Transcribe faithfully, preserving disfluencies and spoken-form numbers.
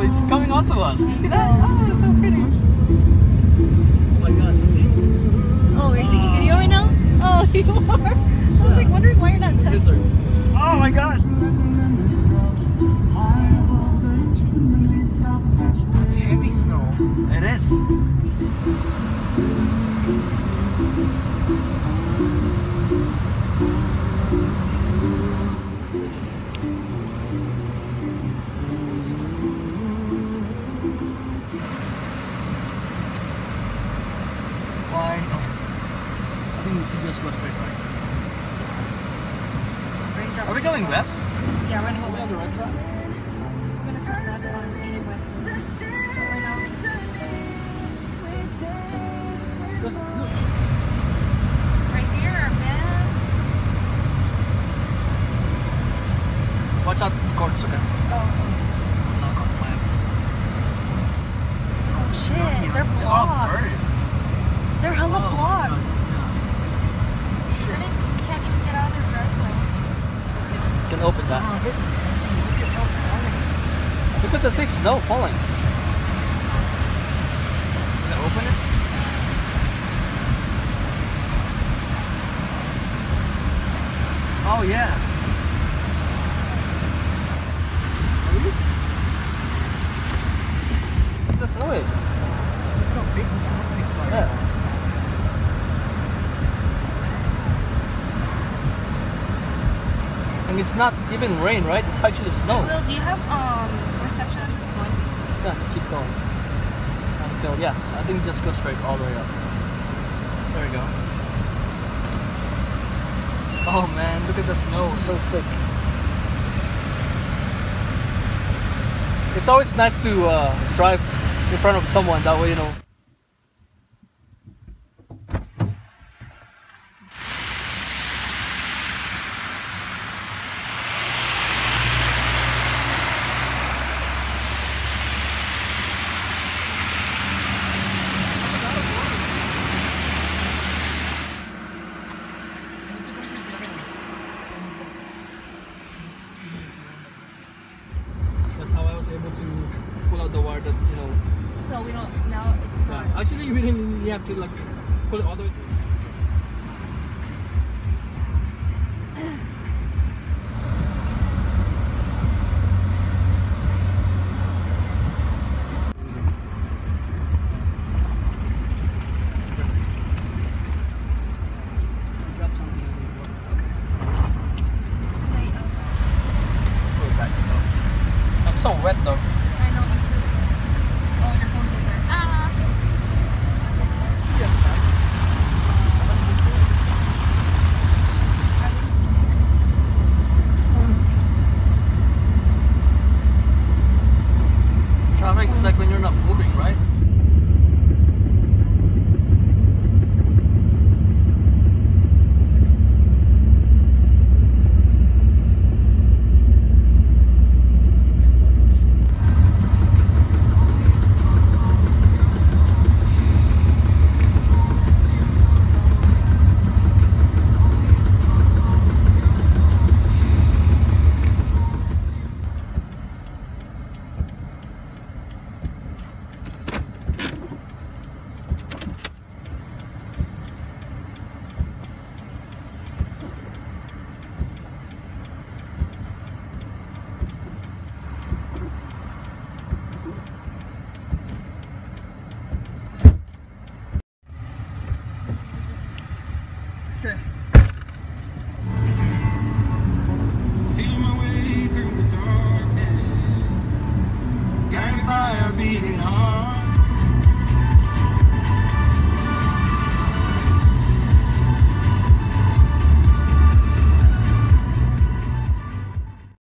Oh, it's coming onto us. You see that? Oh, that's so pretty. Oh my god, you see? Oh, are you taking video right now? Oh, you are? I was like wondering why you're not touching. Oh my god! It's heavy snow. It is. Why? I think we should just go straight right. Are we going west? Yeah, we're gonna go west. The right track? We're gonna turn that on west. Just look. Right here, man. Watch out the cords, okay? Oh. Knock on the map. Oh shit, they're They're all blocked. buried. They're hella Oh, blocked. God. Then they can't even get out of their driveway. You can open that. Oh, this is crazy. Look at how falling. Look at the thick snow falling. Can I open it? Oh yeah. Look the snow is. Look how big the snowflakes are. Yeah. And it's not even rain, right? It's actually snow. Will, do you have um reception on your phone? Yeah, just keep going. Until, yeah, I think just go straight all the way up. There we go. Oh man, look at the snow, so thick. It's always nice to uh, drive in front of someone, that way you know. So we don't, now it's not. Yeah. Actually, we didn't have to like pull it all the way through. I'm so wet though. I know, me too. Oh, your phone's right there. Ah! Yes. Traffic is like when you're not moving, right? Okay. Feel my way through the darkness. Got a fire beating hard.